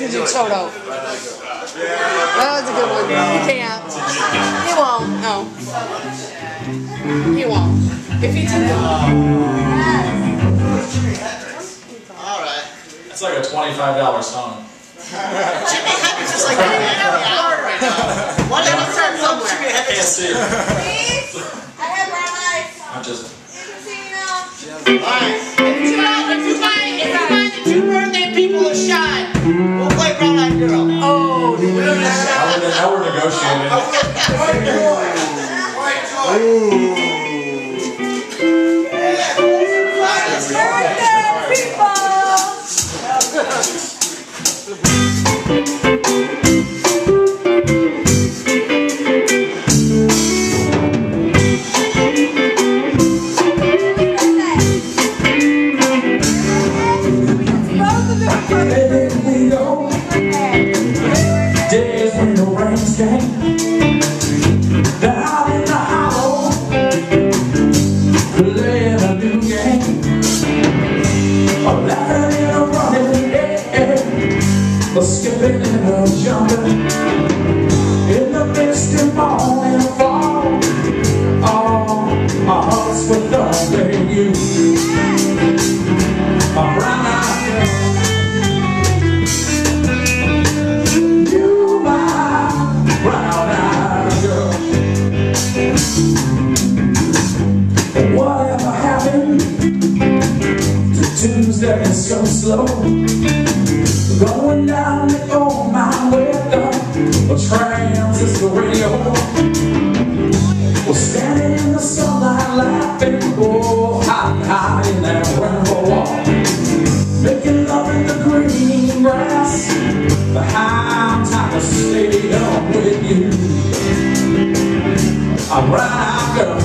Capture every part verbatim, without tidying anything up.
can do Toto. That was a good one. You can't. He won't. No. He won't. If he took it. Alright. That's like a twenty-five dollar song. Jimmy Hendrix is like right now. Why don't you start somewhere? Jimmy Hendrix. Can't see her. I have brown eyes. I'm just. Alright. If you find, if you find, if you find the two birthday people a shot, we'll play Brown Eyed Girl. Oh, we're doing a shot. Now we're negotiating. White boy. White boy. Birthday people. Days when the rains came down in the hollow, playing a new game, laughing and a running, yeah, skipping and a jumping in the misty morning fall. Oh, our hearts were thumping you, a brown-eyed girl. Whatever happened to Tuesday is so slow, going down the old mile with the transistor radio. We're standing in the sunlight laughing, oh, high, high in that rainbow wall, making love in the green grass, the high time to stay on with you. I'm right, girl.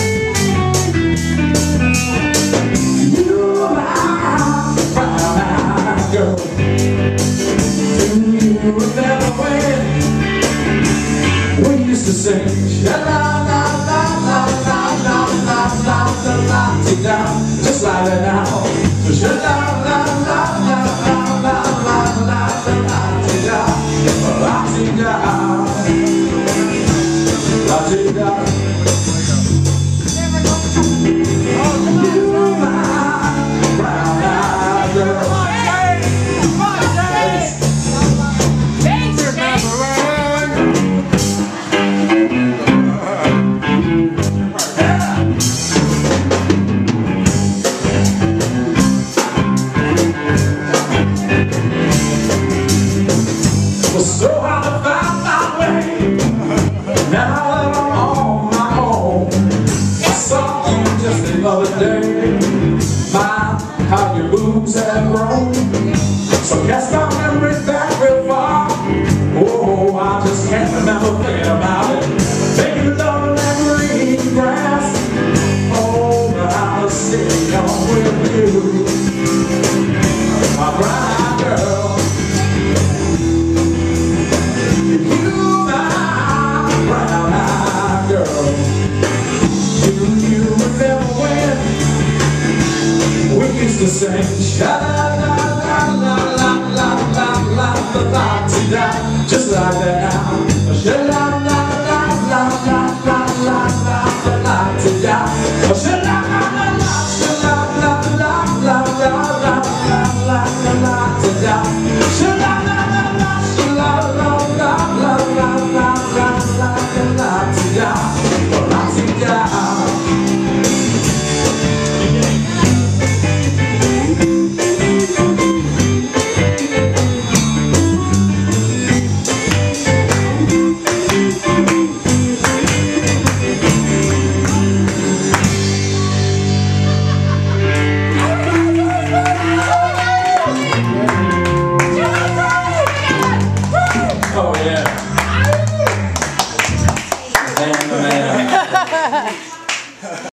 Girl, do you remember when we used to sing sha la la la la la la la la la la ti da, just like that now. Sha la la la la la la la la la ti da, la ti da, la ti da. You my brown-eyed girl. So I found my way. Now that I'm on my own, I saw you just the other day. My, how your boobs have grown. So cast my memory back real far. Oh, I just can't remember thinking about it. Making love in that green grass. Oh, but I was sitting on with you, my brown girl. To sing sha la la la la la la la la la la, just like that.